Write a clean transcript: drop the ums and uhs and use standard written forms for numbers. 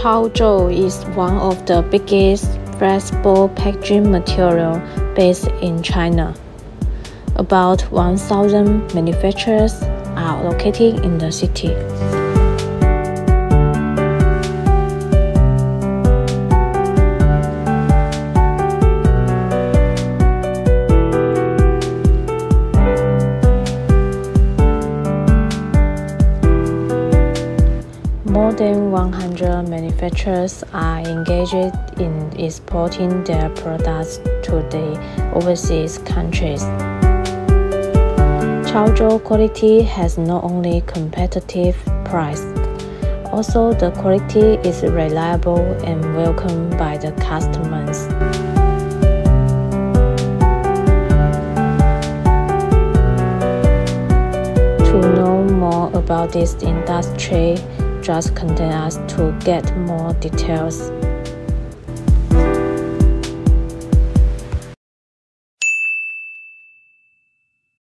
Chaozhou is one of the biggest flexible packaging material based in China. About 1,000 manufacturers are located in the city. More than 100 manufacturers are engaged in exporting their products to the overseas countries. Chaozhou quality has not only competitive price, also the quality is reliable and welcomed by the customers. To know more about this industry, just contact us to get more details.